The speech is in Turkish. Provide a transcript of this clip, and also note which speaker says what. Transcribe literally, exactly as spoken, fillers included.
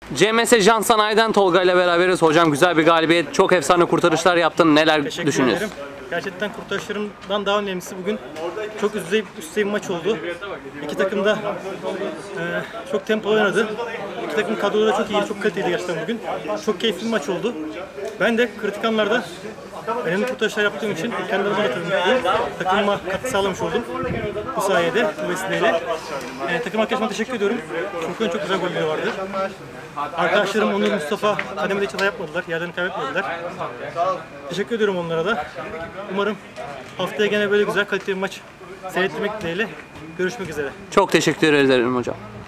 Speaker 1: C M S Can Sanayi'den Tolga ile beraberiz. Hocam güzel bir galibiyet, çok efsane kurtarışlar yaptın. Neler
Speaker 2: Teşekkür
Speaker 1: düşünüyorsun?
Speaker 2: ederim. Gerçekten kurtarışlarımdan daha önemlisi bugün çok üst düzey, üst düzey bir maç oldu. İki takım da e, çok tempolu oynadı. İki takım kadroları çok iyi, çok kaliteliydi gerçekten bugün. Çok keyifli bir maç oldu. Ben de kritik anlarda önemli kurtarışlar yaptığım için kendi adıma da tabii mutluyum. Takımıma katkı sağlamış oldum bu sayede, bu vesileyle. E, takım arkadaşıma teşekkür ediyorum. Çünkü çok güzel golleri vardı. Arkadaşlarım Onur, Mustafa kademede hiç hata yapmadılar, yerlerini kaybetmediler. Teşekkür ediyorum onlara da. Umarım haftaya gene böyle güzel kaliteli bir maç seyretmek dileğiyle. Görüşmek üzere.
Speaker 1: Çok teşekkür ederim hocam.